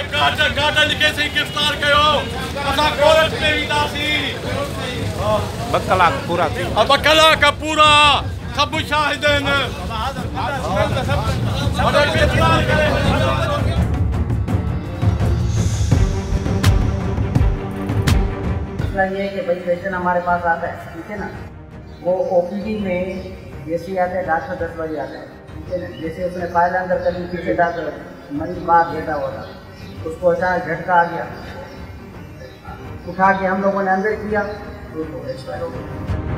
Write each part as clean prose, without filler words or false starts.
Garden कैसे गिरफ्तार कयो असा कोर्ट में विदासी बकला पूरा अब कला का पूरा सब शाहिदन ये कि भाई पेशेंट हमारे पास आता है, ठीक है ना, वो ओपीडी में जैसे आते हैं डॉक्टर 10 बजे आते हैं, ठीक है ना, जैसे उसने फाइल अंदर करी पीछे डॉक्टर मरीज बाहर बैठा हुआ था, उसको अचानक झटका आ गया, उठा के हम लोगों ने अंदर किया तो एक्सपायर हो गया।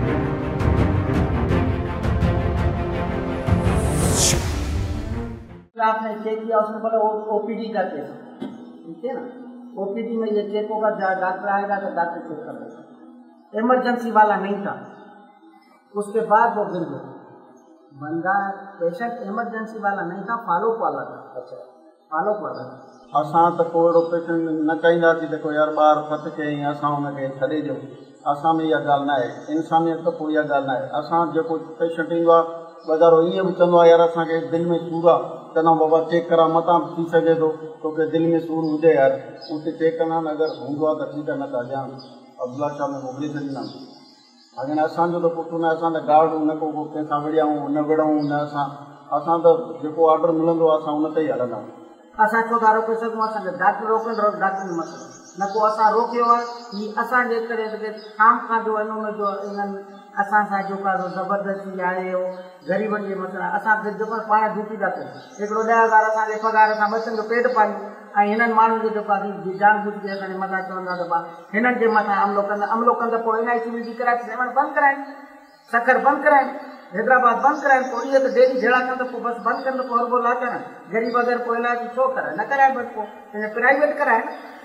आपने चेक किया, उसने बोला ओपीडी का केस, ठीक है ना, ओपीडी में ये चेक होगा, डॉक्टर आएगा तो डॉक्टर चेक कर देगा। इमरजेंसी वाला नहीं था, उसके बाद वो गिर गया बंदा। पेशेंट इमरजेंसी वाला नहीं था, फॉलोअप वाला था। अच्छा, फॉलोअप वाला था। असां त कोई अहिड़ो पेशेंट न चाहींदासीं त कोई यार ॿार फत कयईं असां हुनखे छॾे ॾियूं, असां में इहा ॻाल्हि न आहे, इंसानियत त पोइ इहा ॻाल्हि न आहे। असां जेको पेशेंट ईंदो आहे वधारो ईअं बि चवंदो आहे यार असांखे दिलि में सूरु आहे, चवंदा बाबा चेक करा मतां थी सघे थो तोखे दिलि में सूरु हुजे यार, उते चेक कंदा आहिनि, अगरि हूंदो आहे त ठीकु आहे, न त ॼाण अब्दुला शाह में मोकिले छॾींदासीं। हाणे असांजो त पुटु न, असां त गार्ड न को कंहिंसां विड़ियाऊं न विड़ूं न, असां त जेको ऑर्डर मिलंदो आहे असां उन ते ई हलंदा आहियूं। असां छो था रोके सघूं, असांखे डॉक्टर रोकनि, डॉक्टर जो मसइलो न को असां रोकियो आहे, ही असांजे करे शाम खां जो इन्होंने जो इन्हनि असां सां जेका ज़बरदस्ती आहे उहो ग़रीबनि जे मसइला, असां जेको पाण ड्यूटी था कयूं, हिकिड़ो 10,000 असांजे पघार सां बचनि जो पेट पालियूं, ऐं हिननि माण्हुनि जो जेको आहे जान बुझ के असांजे मथां चवंदा त हिननि जे मथां अमलो कंदा, पोइ NIC बि कराए सेवन बंदि कराइनि, सखर बंदि कराइनि, हैदराबाद बंदि कराइनि, पोइ इहे त डेली झेड़ा कनि त पोइ बसि बंदि कनि त पोइ हर बोला कनि, ग़रीब अगरि पोइ इलाज छो कराए, न कराए बसि पोइ प्राइवेट कराए।